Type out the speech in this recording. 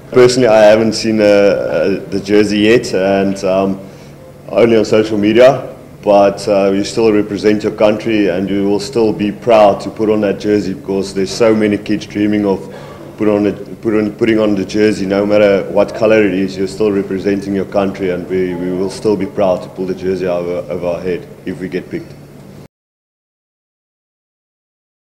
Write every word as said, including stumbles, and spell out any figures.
Personally, I haven't seen uh, uh, the jersey yet, and um, only on social media. But uh, you still represent your country, and you will still be proud to put on that jersey, because there's so many kids dreaming of put on the, put on, putting on the jersey. No matter what color it is, you're still representing your country, and we, we will still be proud to pull the jersey over, over our head if we get picked.